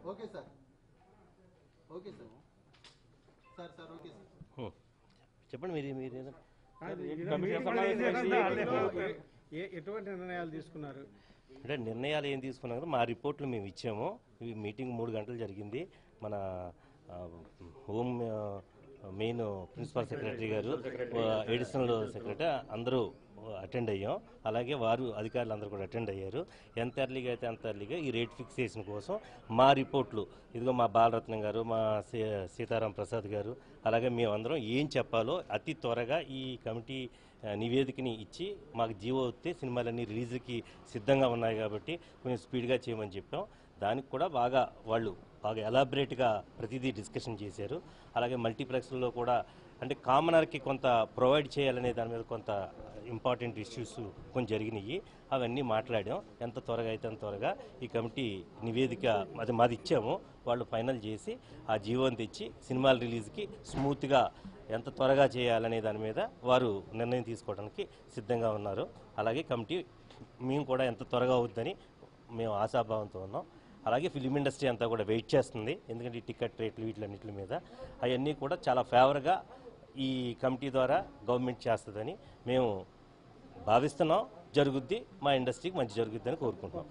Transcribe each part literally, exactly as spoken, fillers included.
Okay sir okay sir sir sir okay sir చెప్పండి మీరు మీరు ఎటువంటి నిర్ణయాలు తీసుకున్నారు? అంటే నిర్ణయాలు ఏం తీసుకున్నారు, మా రిపోర్ట్లు మేము ఇచ్చాము. ఈ మీటింగ్ మూడు గంటలు జరిగింది. మన హోమ్ మెయిన్ ప్రిన్సిపల్ సెక్రటరీ గారు, అడిషనల్ సెక్రటరీ అందరూ అటెండ్ అయ్యాం. అలాగే వారు అధికారులు అందరూ కూడా అటెండ్ అయ్యారు. ఎంత ఎర్లీగా అయితే అంత ఎర్లీగా ఈ రేట్ ఫిక్సేషన్ కోసం మా రిపోర్ట్లు, ఇదిగో మా బాలరత్నం గారు, మా సీతారాం ప్రసాద్ గారు, అలాగే మేమందరం ఏం చెప్పాలో అతి త్వరగా ఈ కమిటీ నివేదికని ఇచ్చి మాకు జీవో వస్తే సినిమాలన్నీ రిలీజ్కి సిద్ధంగా ఉన్నాయి కాబట్టి కొంచెం స్పీడ్గా చేయమని చెప్పాం. దానికి కూడా బాగా వాళ్ళు బాగా ఎలాబరేట్గా ప్రతిదీ డిస్కషన్ చేశారు. అలాగే మల్టీప్లెక్స్లో కూడా అంటే కామనర్కి కొంత ప్రొవైడ్ చేయాలనే దాని మీద కొంత ఇంపార్టెంట్ ఇష్యూస్ కొంచెం జరిగినాయి. అవన్నీ మాట్లాడాం. ఎంత త్వరగా అయితే అంత త్వరగా ఈ కమిటీ నివేదిక అది మాది ఇచ్చాము, వాళ్ళు ఫైనల్ చేసి ఆ జీవోని తెచ్చి సినిమాల రిలీజ్కి స్మూత్గా ఎంత త్వరగా చేయాలనే దాని మీద వారు నిర్ణయం తీసుకోవడానికి సిద్ధంగా ఉన్నారు. అలాగే కమిటీ మేము కూడా ఎంత త్వరగా అవుతుందని మేము ఆశాభావంతో ఉన్నాం. అలాగే ఫిలిం ఇండస్ట్రీ అంతా కూడా వెయిట్ చేస్తుంది. ఎందుకంటే ఈ టికెట్ రేట్లు వీటిలన్నింటి మీద అవన్నీ కూడా చాలా ఫేవర్గా ఈ కమిటీ ద్వారా గవర్నమెంట్ చేస్తుందని మేము భావిస్తున్నాం. జరుగుద్ది, మా ఇండస్ట్రీకి మంచి జరుగుద్ది అని కోరుకుంటున్నాం.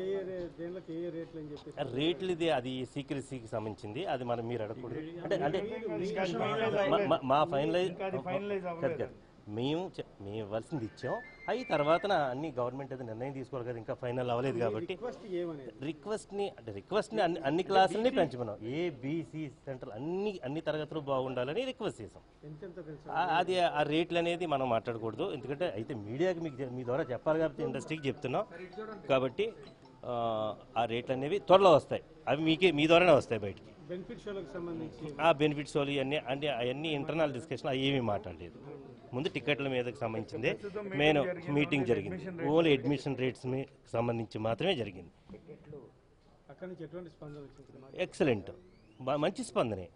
రేట్లు ఇది అది సీక్రెసీకి సంబంధించింది, అది మనం మీరు అడగకూడదు. అంటే అంటే మా ఫైనలైజ్ మేము మేము ఇవ్వాల్సింది ఇచ్చాం. అవి తర్వాత అన్ని గవర్నమెంట్ అది నిర్ణయం తీసుకోవాలి కదా, ఇంకా ఫైనల్ అవ్వలేదు కాబట్టి రిక్వెస్ట్ని అంటే రిక్వెస్ట్ని అన్ని అన్ని క్లాసులని పెంచమన్నాం. ఏబిసి సెంట్రల్ అన్ని అన్ని తరగతులు బాగుండాలని రిక్వెస్ట్ చేసాం. అది ఆ రేట్లు అనేది మనం మాట్లాడకూడదు, ఎందుకంటే అయితే మీడియాకి మీకు మీ ద్వారా చెప్పాలి కాబట్టి ఇండస్ట్రీకి చెప్తున్నాం కాబట్టి ఆ రేట్లు అనేవి త్వరలో వస్తాయి. అవి మీకే మీ ద్వారానే వస్తాయి బయటికి. ఆ బెనిఫిట్స్ వాళ్ళు ఇవన్నీ అంటే అవన్నీ ఇంటర్నల్ డిస్కషన్ అవి ఏమీ మాట్లాడలేదు. ముందు టికెట్ల మీదకి సంబంధించింది మెయిన్ మీటింగ్ జరిగింది. ఓన్లీ అడ్మిషన్ రేట్స్ సంబంధించి మాత్రమే జరిగింది. ఎక్సలెంట్, మంచి స్పందనే.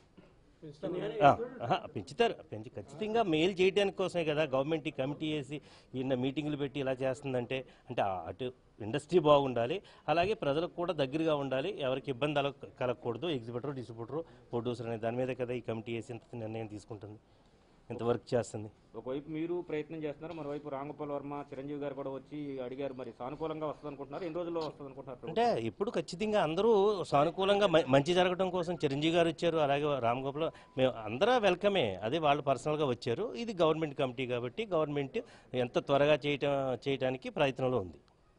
పెంచుతారు, పెంచి ఖచ్చితంగా మెయిల్ చేయడానికి కోసమే కదా గవర్నమెంట్ ఈ కమిటీ వేసి ఈయన మీటింగ్లు పెట్టి ఇలా చేస్తుందంటే. అంటే అటు ఇండస్ట్రీ బాగుండాలి, అలాగే ప్రజలకు కూడా దగ్గరగా ఉండాలి, ఎవరికి ఇబ్బంది అలా కలగకూడదు. ఎగ్జిబిటర్, డిస్ట్రిబ్యూటర్, ప్రొడ్యూసర్ అనే దాని మీద కదా ఈ కమిటీ వేసి ఇంత నిర్ణయం తీసుకుంటుంది, ఇంత వర్క్ చేస్తుంది. ఒకవైపు మీరు ప్రయత్నం చేస్తున్నారు, మరోవైపు రాంగోపాల్ వర్మ, చిరంజీవి గారు కూడా వచ్చి అడిగారు. మరి సానుకూలంగా వస్తుంది అనుకుంటున్నారు, ఎన్ని రోజుల్లో వస్తుంది అనుకుంటున్నారు? అంటే ఇప్పుడు ఖచ్చితంగా అందరూ సానుకూలంగా మంచి జరగడం కోసం చిరంజీవి గారు వచ్చారు, అలాగే రాంగోపాల్, మేము అందరూ వెల్కమే. అదే వాళ్ళు పర్సనల్గా వచ్చారు. ఇది గవర్నమెంట్ కమిటీ కాబట్టి గవర్నమెంట్ ఎంత త్వరగా చేయటం చేయడానికి ప్రయత్నంలో ఉంది.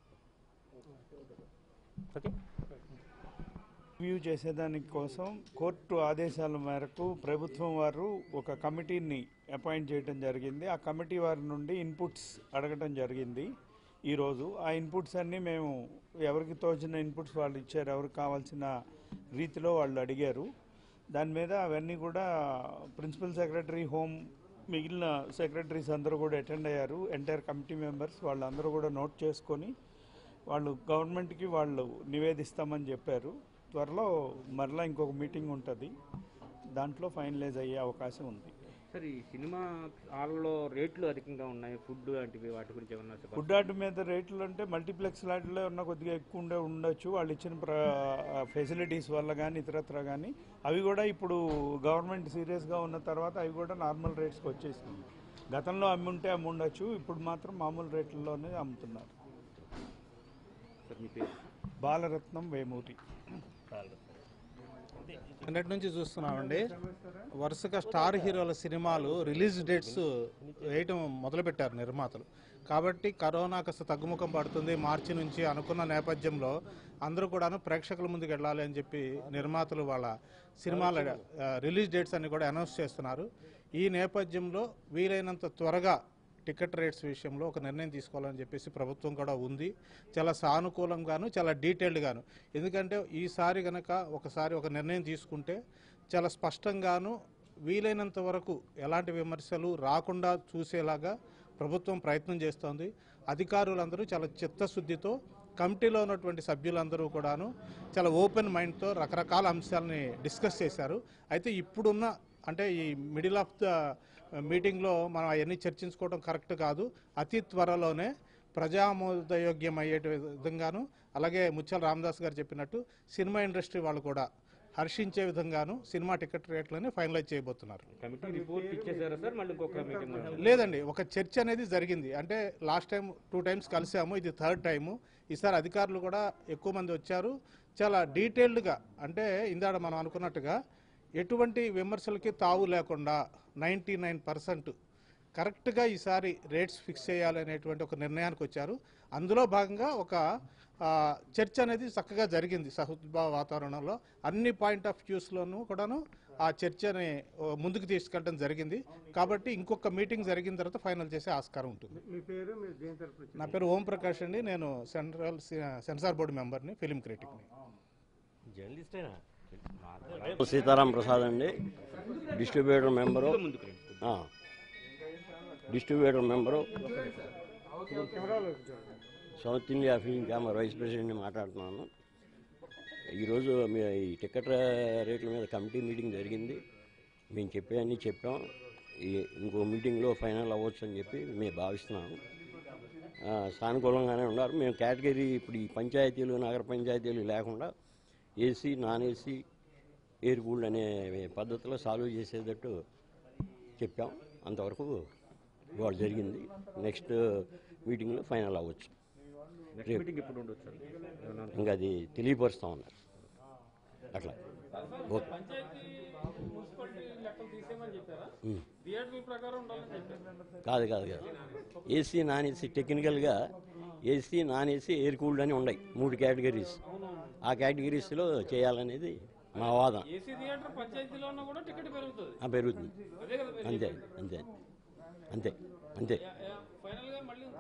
ఓకే, రివ్యూ చేసేదానికి కోసం కోర్టు ఆదేశాల మేరకు ప్రభుత్వం వారు ఒక కమిటీని అపాయింట్ చేయడం జరిగింది. ఆ కమిటీ వారి నుండి ఇన్పుట్స్ అడగటం జరిగింది ఈరోజు. ఆ ఇన్పుట్స్ అన్నీ మేము ఎవరికి తోచిన ఇన్పుట్స్ వాళ్ళు ఇచ్చారు, ఎవరికి కావాల్సిన రీతిలో వాళ్ళు అడిగారు. దాని మీద అవన్నీ కూడా ప్రిన్సిపల్ సెక్రటరీ, హోమ్, మిగిలిన సెక్రటరీస్ అందరూ కూడా అటెండ్ అయ్యారు. ఎంటైర్ కమిటీ మెంబర్స్ వాళ్ళందరూ కూడా నోట్ చేసుకొని వాళ్ళు గవర్నమెంట్కి వాళ్ళు నివేదిస్తామని చెప్పారు. త్వరలో మరలా ఇంకొక మీటింగ్ ఉంటుంది, దాంట్లో ఫైనలైజ్ అయ్యే అవకాశం ఉంది. సార్, ఈ సినిమా హాల్లో రేట్లు అధికంగా ఉన్నాయి, ఫుడ్ లాంటివి, వాటి గురించి ఏమన్నా? ఫుడ్ వాటి మీద రేట్లు అంటే మల్టీప్లెక్స్ లాంటిలో ఉన్న కొద్దిగా ఎక్కువ ఉండే ఉండొచ్చు, వాళ్ళు ఇచ్చిన ఫెసిలిటీస్ వల్ల కానీ ఇతరత్ర కానీ. అవి కూడా ఇప్పుడు గవర్నమెంట్ సీరియస్గా ఉన్న తర్వాత అవి కూడా నార్మల్ రేట్స్కి వచ్చేసింది. గతంలో అమ్మి ఉంటే అమ్మి ఉండొచ్చు, ఇప్పుడు మాత్రం మామూలు రేట్లలోనే అమ్ముతున్నారు. బాలరత్నం, వేమూరి. నిన్నటి నుంచి చూస్తున్నామండి, వరుసగా స్టార్ హీరోల సినిమాలు రిలీజ్ డేట్స్ వేయటం మొదలుపెట్టారు నిర్మాతలు. కాబట్టి కరోనా కాస్త తగ్గుముఖం పడుతుంది మార్చి నుంచి అనుకున్న నేపథ్యంలో అందరూ కూడాను ప్రేక్షకుల ముందుకు వెళ్ళాలి అని చెప్పి నిర్మాతలు వాళ్ళ సినిమాల రిలీజ్ డేట్స్ అన్ని కూడా అనౌన్స్ చేస్తున్నారు. ఈ నేపథ్యంలో వీలైనంత త్వరగా టికెట్ రేట్స్ విషయంలో ఒక నిర్ణయం తీసుకోవాలని చెప్పేసి ప్రభుత్వం కూడా ఉంది. చాలా సానుకూలంగాను, చాలా డీటెయిల్డ్గాను. ఎందుకంటే ఈసారి కనుక ఒకసారి ఒక నిర్ణయం తీసుకుంటే చాలా స్పష్టంగాను వీలైనంత వరకు ఎలాంటి విమర్శలు రాకుండా చూసేలాగా ప్రభుత్వం ప్రయత్నం చేస్తోంది. అధికారులందరూ చాలా చిత్తశుద్ధితో, కమిటీలో ఉన్నటువంటి సభ్యులందరూ కూడాను చాలా ఓపెన్ మైండ్తో రకరకాల అంశాలని డిస్కస్ చేశారు. అయితే ఇప్పుడున్న అంటే ఈ మిడిల్ ఆఫ్ ద మీటింగ్లో మనం అవన్నీ చర్చించుకోవడం కరెక్ట్ కాదు. అతి త్వరలోనే ప్రజామోదయోగ్యం అయ్యే విధంగాను, అలాగే ముత్యాల రామదాస్ గారు చెప్పినట్టు సినిమా ఇండస్ట్రీ వాళ్ళు కూడా హర్షించే విధంగాను సినిమా టికెట్ రేట్లని ఫైనలైజ్ చేయబోతున్నారు. కమిటీ రిపోర్ట్ ఇచ్చేసారా సార్? మళ్ళీ ఇంకొక మీటింగ్? లేదండి, ఒక చర్చ అనేది జరిగింది. అంటే లాస్ట్ టైం టూ టైమ్స్ కలిసాము, ఇది థర్డ్ టైము. ఈసారి అధికారులు కూడా ఎక్కువ మంది వచ్చారు. చాలా డీటెయిల్డ్గా, అంటే ఇందాక మనం అనుకున్నట్టుగా ఎటువంటి విమర్శలకి తావు లేకుండా నైంటీ నైన్ పర్సెంట్ కరెక్ట్గా ఈసారి రేట్స్ ఫిక్స్ చేయాలనేటువంటి ఒక నిర్ణయానికి వచ్చారు. అందులో భాగంగా ఒక చర్చ అనేది చక్కగా జరిగింది సహృద్భావ వాతావరణంలో. అన్ని పాయింట్ ఆఫ్ వ్యూస్లోనూ కూడాను ఆ చర్చని ముందుకు తీసుకెళ్ళడం జరిగింది. కాబట్టి ఇంకొక మీటింగ్ జరిగిన తర్వాత ఫైనల్ చేసే ఆస్కారం ఉంటుంది. నా పేరు ఓం ప్రకాష్ అండి. నేను సెంట్రల్ సెన్సార్ బోర్డు మెంబర్ని, ఫిలిం క్రిటిక్ని. సీతారాం ప్రసాద్ అండి, distributor member distributor member South India film chamber vice ప్రెసిడెంట్ని మాట్లాడుతున్నాను. ఈరోజు ఈ టికెట్ రేట్ల మీద కమిటీ మీటింగ్ జరిగింది. మేము చెప్పేవన్నీ చెప్పాం. ఈ ఇంకో మీటింగ్లో ఫైనల్ అవ్వచ్చు అని చెప్పి మేము భావిస్తున్నాము. సానుకూలంగానే ఉన్నారు. మేము కేటగిరీ ఇప్పుడు ఈ పంచాయతీలు, నగర పంచాయతీలు లేకుండా AC, non AC, air cooled అనే పద్ధతిలో సాల్వ్ చేసేటట్టు చెప్పాం. అంతవరకు ఇవాళ జరిగింది. నెక్స్ట్ మీటింగ్లో ఫైనల్ అవ్వచ్చు. ఇంకా అది తెలియపరుస్తూ ఉన్నారు. అట్లా ఓకే. కాదు కాదు కాదు ఏసీ, నాన్ ఏసీ టెక్నికల్గా AC, non AC, air cooled అని ఉన్నాయి మూడు కేటగిరీస్. ఆ కేటగిరీస్లో చేయాలనేది మా వాదన. పెరుగుతుంది అంతే అంతే అంతే అంతే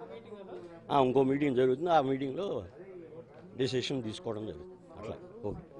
ఇంకో మీటింగ్ జరుగుతుంది. ఆ మీటింగ్లో డిసిషన్ తీసుకోవడం జరుగుతుంది. అట్లా ఓకే.